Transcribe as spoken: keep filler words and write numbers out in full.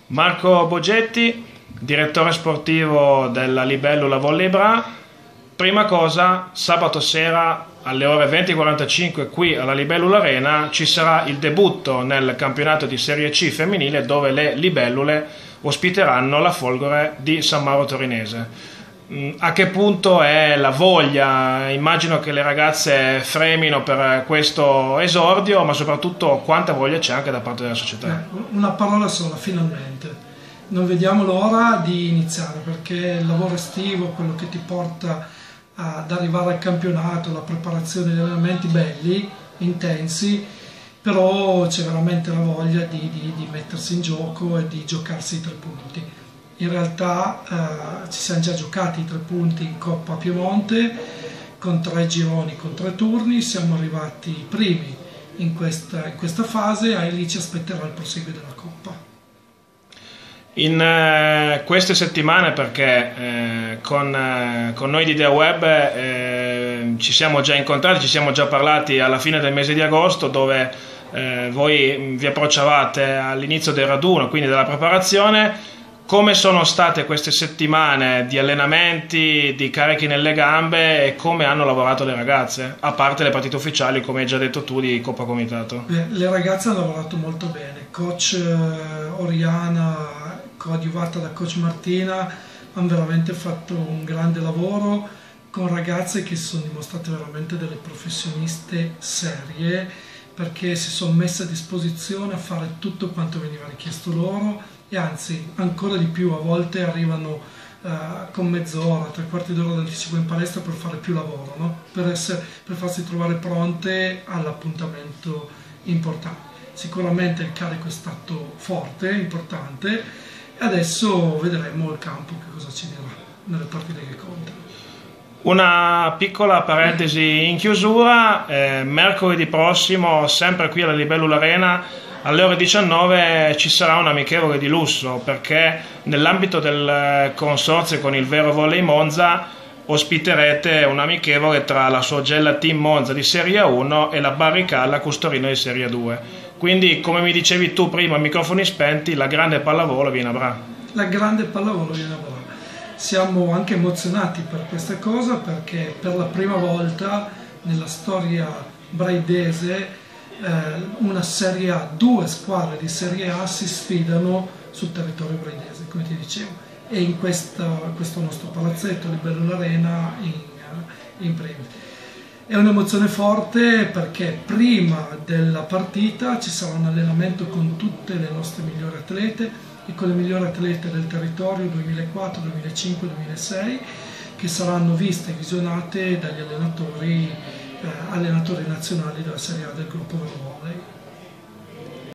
Marco Bogetti, direttore sportivo della Libellula Volley Bra. Prima cosa, sabato sera alle ore venti e quarantacinque qui alla Libellula Arena ci sarà il debutto nel campionato di Serie C femminile, dove le Libellule ospiteranno la Folgore di San Mauro Torinese. A che punto è la voglia? Immagino che le ragazze fremino per questo esordio, ma soprattutto quanta voglia c'è anche da parte della società? Eh, una parola sola: finalmente. Non vediamo l'ora di iniziare, perché il lavoro estivo, quello che ti porta ad arrivare al campionato, la preparazione degli allenamenti belli, intensi, però c'è veramente la voglia di, di, di mettersi in gioco e di giocarsi i tre punti. In realtà eh, ci siamo già giocati i tre punti in Coppa Piemonte con tre gironi, con tre turni, siamo arrivati primi in questa, in questa fase e lì ci aspetterà il proseguo della Coppa. In eh, queste settimane, perché eh, con, eh, con noi di IdeaWeb eh, ci siamo già incontrati, ci siamo già parlati alla fine del mese di agosto, dove eh, voi vi approcciavate all'inizio del raduno, quindi della preparazione. Come sono state queste settimane di allenamenti, di carichi nelle gambe, e come hanno lavorato le ragazze, a parte le partite ufficiali, come hai già detto tu, di Coppa Comitato? Beh, le ragazze hanno lavorato molto bene. Coach Oriana, coadiuvata da coach Martina, hanno veramente fatto un grande lavoro con ragazze che si sono dimostrate veramente delle professioniste serie, perché si sono messe a disposizione a fare tutto quanto veniva richiesto loro, e anzi ancora di più, a volte arrivano uh, con mezz'ora, tre quarti d'ora d'anticipo in palestra per fare più lavoro, no? per, essere, per farsi trovare pronte all'appuntamento importante. Sicuramente il carico è stato forte, importante, e adesso vedremo il campo che cosa ci dirà nelle partite che contano. Una piccola parentesi in chiusura: eh, mercoledì prossimo, sempre qui alla Libellula Arena, alle ore diciannove ci sarà un amichevole di lusso, perché nell'ambito del consorzio con il Vero Volley Monza ospiterete un amichevole tra la Sorgella Team Monza di Serie uno e la Barricalla Custorino di Serie due. Quindi, come mi dicevi tu prima a microfoni spenti, la grande pallavolo viene a Bra. La grande pallavolo viene a Bra. Siamo anche emozionati per questa cosa, perché per la prima volta nella storia braidese eh, una Serie A, due squadre di Serie A si sfidano sul territorio braidese, come ti dicevo, e in questa, questo nostro palazzetto, Libellula Arena, in, in primis. È un'emozione forte, perché prima della partita ci sarà un allenamento con tutte le nostre migliori atlete e con le migliori atlete del territorio duemilaquattro, duemilacinque, duemilasei, che saranno viste e visionate dagli allenatori, eh, allenatori nazionali della Serie A del gruppo Vero Volley.